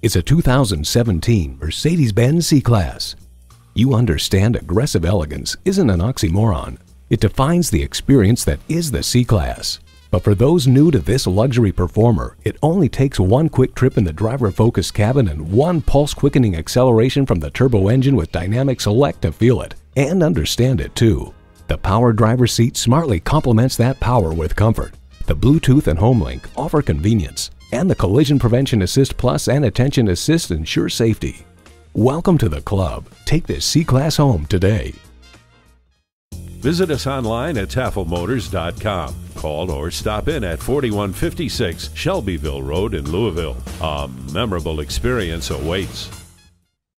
is a 2017 Mercedes-Benz C-Class. You understand aggressive elegance isn't an oxymoron. It defines the experience that is the C-Class. But for those new to this luxury performer, it only takes one quick trip in the driver-focused cabin and one pulse-quickening acceleration from the turbo engine with dynamic select to feel it and understand it too. The power driver's seat smartly complements that power with comfort. The Bluetooth and HomeLink offer convenience, and the Collision Prevention Assist Plus and Attention Assist ensure safety. Welcome to the club. Take this C-Class home today. Visit us online at tafelmotors.com. Call or stop in at 4156 Shelbyville Road in Louisville. A memorable experience awaits.